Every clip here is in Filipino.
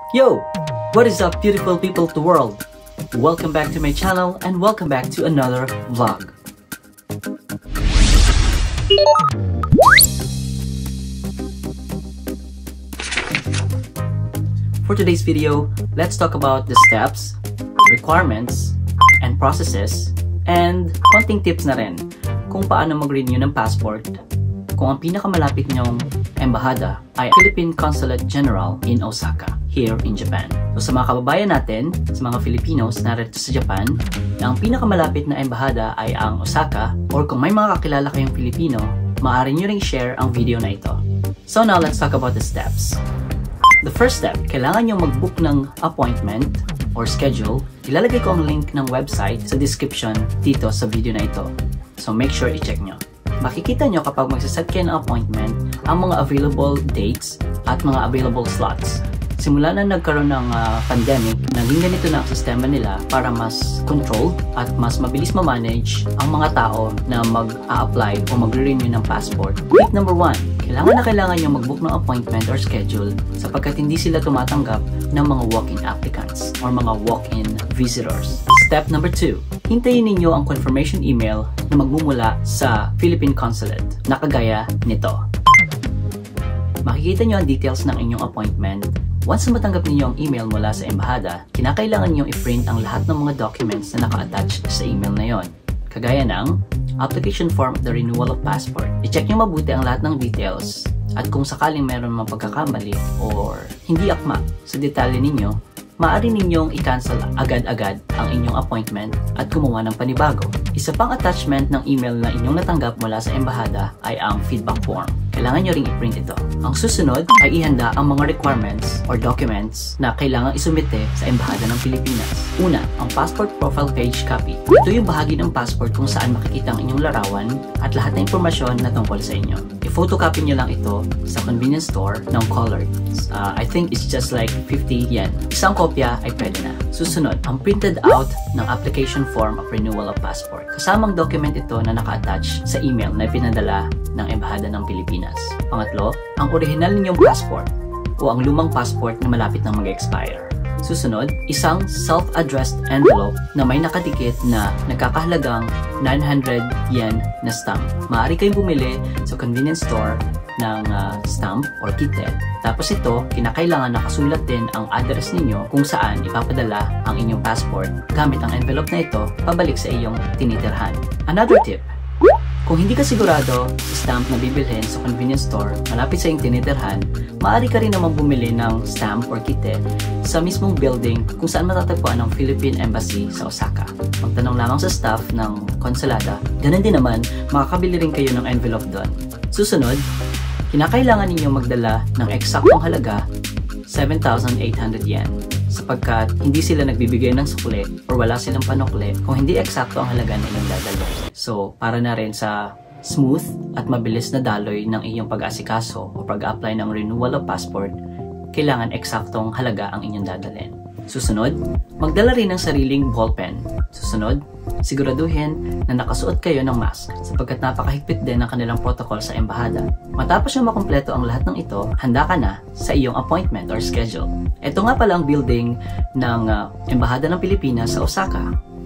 Yo! What is up, beautiful people of the world? Welcome back to my channel and welcome back to another vlog. For today's video, let's talk about the steps, requirements, and processes, and konting tips na rin kung paano mag-renew ng passport kung ang pinakamalapit niyong embahada ay Philippine Consulate General in Osaka, here in Japan. So sa mga kababayan natin, sa mga Filipinos narito sa Japan, na ang pinakamalapit na embahada ay ang Osaka, or kung may mga kakilala kayong Filipino, maaari nyo ring share ang video na ito. So now let's talk about the steps. The first step, kailangan nyo mag-book ng appointment or schedule. Ilalagay ko ang link ng website sa description dito sa video na ito. So make sure i-check nyo. Makikita nyo kapag magsaset kayo ng appointment ang mga available dates at mga available slots. Simula na nagkaroon ng pandemic, naging ganito na ang sistema nila para mas control at mas mabilis ma-manage ang mga tao na mag-a-apply o mag-renew ng passport. Tip number 1, kailangan nyo mag-book ng appointment or schedule sapagkat hindi sila tumatanggap ng mga walk-in applicants or mga walk-in visitors. Step number 2, hintayin ninyo ang confirmation email na magmumula sa Philippine Consulate na kagaya nito. Makikita nyo ang details ng inyong appointment. Once na matanggap ninyo ang email mula sa embahada, kinakailangan nyo i-print ang lahat ng mga documents na naka-attach sa email na yon. Kagaya ng application form of the renewal of passport. I-check nyo mabuti ang lahat ng details at kung sakaling meron mga pagkakamali or hindi akma sa detalye ninyo, maaari ninyong i-cancel agad-agad ang inyong appointment at gumawa ng panibago. Isa pang attachment ng email na inyong natanggap mula sa embahada ay ang feedback form. Kailangan nyo ring i-print ito. Ang susunod ay ihanda ang mga requirements or documents na kailangang isumite sa Embahada ng Pilipinas. Una, ang passport profile page copy. Ito yung bahagi ng passport kung saan makikita ang inyong larawan at lahat ng impormasyon na tungkol sa inyo. I-photocopy nyo lang ito sa convenience store ng colored. I think it's just like 50 yen. Isang kopya ay pwede na. Susunod, ang printed out ng application form of renewal of passport. Kasamang document ito na naka-attach sa email na ipinadala ng Embahada ng Pilipinas. Pangatlo, ang original ninyong passport o ang lumang passport na malapit nang mag-expire. Susunod, isang self-addressed envelope na may nakadikit na nagkakahalagang 900 yen na stamp. Maaari kayong bumili sa convenience store ng stamp or kit. Tapos ito, kinakailangan nakasulat din ang address ninyo kung saan ipapadala ang inyong passport gamit ang envelope na ito pabalik sa iyong tinitirhan. Another tip, kung hindi ka sigurado sa stamp na bibilhin sa convenience store malapit sa iyong tinitirhan, maaari ka rin naman bumili ng stamp or kit sa mismong building kung saan matatagpuan ang Philippine Embassy sa Osaka. Magtanong lamang sa staff ng konsulada. Ganun din naman, makakabili rin kayo ng envelope doon. Susunod, kinakailangan ninyong magdala ng eksaktong halaga 7,800 yen sapagkat hindi sila nagbibigay ng sukli or wala silang panukli kung hindi eksakto ang halaga na inyong dadalhin. So, para na rin sa smooth at mabilis na daloy ng iyong pag-asikaso o pag-apply ng renewal of passport, kailangan eksaktong halaga ang inyong dadalhin. Susunod, magdala rin ng sariling ballpen. Susunod, siguraduhin na nakasuot kayo ng mask sapagkat napakahigpit din ng kanilang protocol sa embahada. Matapos yung makumpleto ang lahat ng ito, handa ka na sa iyong appointment or schedule. Ito nga pala ang building ng Embahada ng Pilipinas sa Osaka.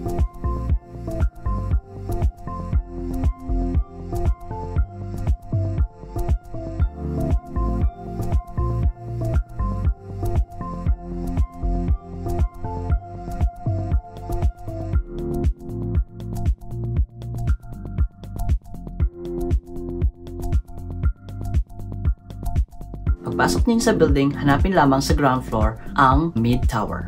Pagpasok niyo sa building, hanapin lamang sa ground floor ang Mid Tower.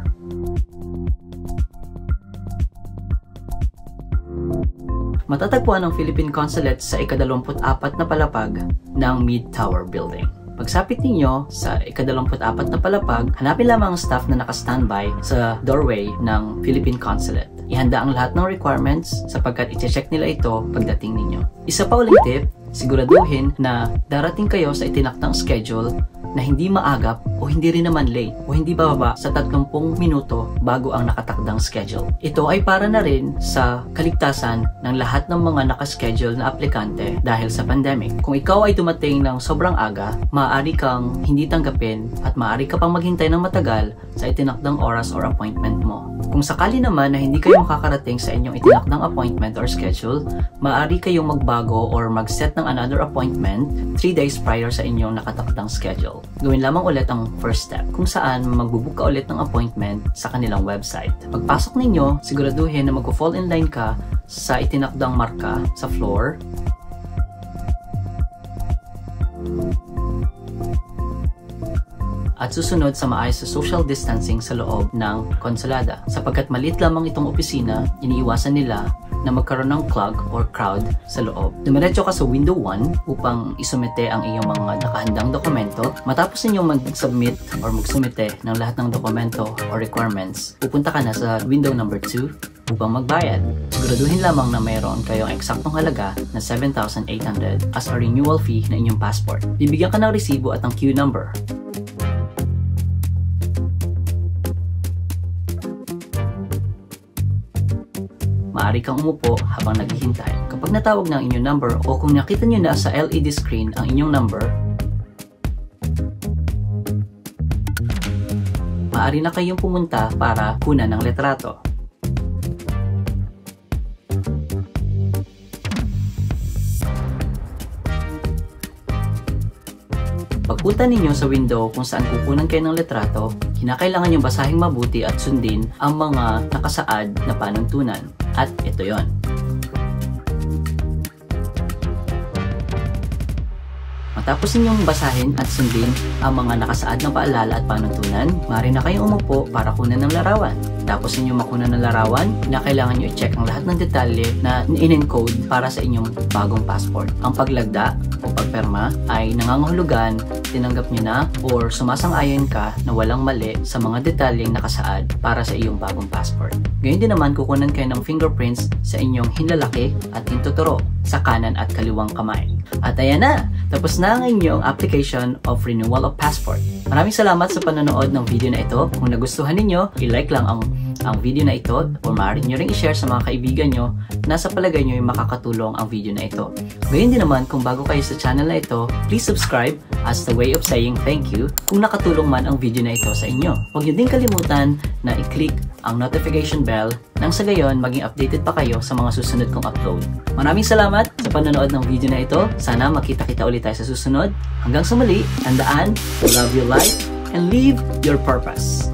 Matatagpuan ang Philippine Consulate sa ika-24 na palapag ng Mid Tower Building. Pagsapit ninyo sa ika-24 na palapag, hanapin lamang ang staff na naka-standby sa doorway ng Philippine Consulate. Ihanda ang lahat ng requirements sapagkat i-check nila ito pagdating ninyo. Isa pa uling tip, siguraduhin na darating kayo sa itinaktang schedule na hindi maagap o hindi rin naman late o hindi bababa sa 30 minuto bago ang nakatakdang schedule. Ito ay para na rin sa kaligtasan ng lahat ng mga nakaschedule na aplikante dahil sa pandemic. Kung ikaw ay dumating ng sobrang aga, maaari kang hindi tanggapin at maaari ka pang maghintay ng matagal sa itinakdang oras or appointment mo. Kung sakali naman na hindi kayo makakarating sa inyong itinakdang appointment or schedule, maaari kayong magbago or mag-set ng another appointment 3 days prior sa inyong nakatakdang schedule. Gawin lamang ulit ang first step kung saan magbubook ka ulit ng appointment sa kanilang website. Pagpasok ninyo, siguraduhin na mag-fall in line ka sa itinakdang marka sa floor. At susunod sa maayos sa social distancing sa loob ng konsulada. Sapagkat maliit lamang itong opisina, iniiwasan nila na magkaroon ng clog or crowd sa loob. Dumiretso ka sa window 1 upang isumite ang iyong mga nakahandang dokumento. Matapos ninyong mag-submit or magsumite ng lahat ng dokumento or requirements, pupunta ka na sa window number 2 upang magbayad. Siguraduhin lamang na mayroon kayong eksaktong halaga na 7,800 as a renewal fee na inyong passport. Bibigyan ka ng resibo at ang queue number. Maaari kang umupo habang naghihintay. Kapag natawag ng inyong number o kung nakita nyo na sa LED screen ang inyong number, maaari na kayong pumunta para kunan ng letrato. Pagpunta ninyo sa window kung saan kukunan kayo ng letrato, kinakailangan nyo basahing mabuti at sundin ang mga nakasaad na panuntunan. At ito yon. Matapos ninyong basahin at sundin ang mga nakasaad na paalala at panuntunan, maaari na kayong umupo para kunan ng larawan. Tapos ninyong makunan ng larawan, kailangan nyo i-check ang lahat ng detalye na in-encode para sa inyong bagong passport. Ang paglagda o pagperma ay nangangahulugan, tinanggap nyo na or sumasang-ayon ka na walang mali sa mga detalyeng nakasaad para sa iyong bagong passport. Ngayon din naman kukunan kayo ng fingerprints sa inyong hinlalaki at hintuturo sa kanan at kaliwang kamay. At ayan na! Tapos na ang inyong application of renewal of passport. Maraming salamat sa panonood ng video na ito. Kung nagustuhan ninyo, i-like lang ang video na ito o maaari nyo rin i-share sa mga kaibigan nyo na sa palagay nyo yung makakatulong ang video na ito. Ngayon din naman, kung bago kayo sa channel na ito, please subscribe as the way of saying thank you kung nakatulong man ang video na ito sa inyo. Huwag nyo din kalimutan na i-click ang notification bell nang sa gayon maging updated pa kayo sa mga susunod kong upload. Maraming salamat sa panonood ng video na ito. Sana makita-kita ulit tayo sa susunod. Hanggang sa muli, tandaan, love your life and live your purpose.